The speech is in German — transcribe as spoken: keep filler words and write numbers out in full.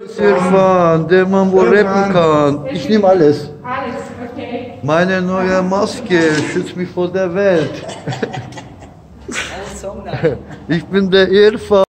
Irfan, der Mann, wo rappen kann. Ich nehme alles. Alles, okay. Meine neue Maske schützt mich vor der Welt. Ich bin der Irfan.